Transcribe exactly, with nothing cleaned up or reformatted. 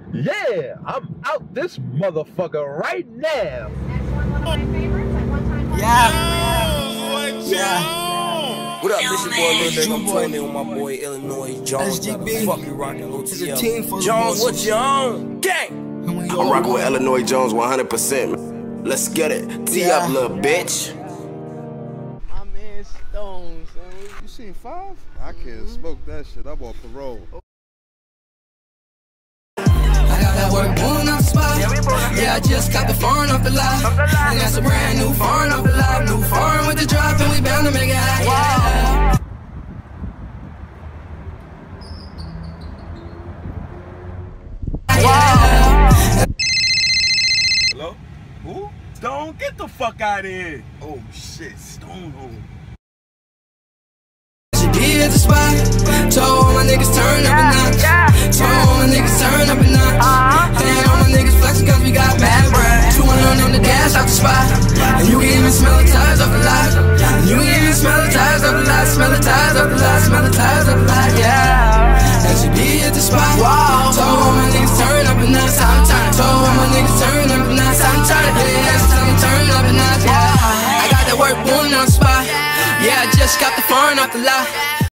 Yeah, I'm out this motherfucker right now. Next one, one of my favorites. At one time, Yeah. Yeah. What up, this your boy Lil Durk. I'm tuning in with my boy Illinois Jones. Fuck you rockin' O T L. Jones, what you on? Gang! I'm rocking with Illinois Jones one hundred percent. Let's get it. Tee Yeah. up, little bitch. My man Stone, son. You seen Five? I can't smoke that shit. I'm on parole. I got that work pulling off the spot. Yeah, I just got the foreign off the lot. And that's a brand new foreign off the lot. New foreign with the drop, and we bound to make it hot. Yeah. Hello? Who? Stone, get the fuck out of here. Oh shit, Stone home. Be at the spot. Told all my niggas turn up a notch. Told all my niggas turn up a notch. And all my niggas flexing cause we got bad bread. two hundred on the dash out the spot. And you can even smell the tires off the lot. And you can even smell the tires off the lot. Smell the tires off the lot. Smell the tires off the lot, yeah. And she be at the spot. Wow. Told all my niggas turn up a notch. I'm trying. Told all my niggas turn up a notch. I'm trying. Yeah, tell me turn up a notch, yeah. I got that work booming on the spot. Yeah, I just got the foreign off the lot.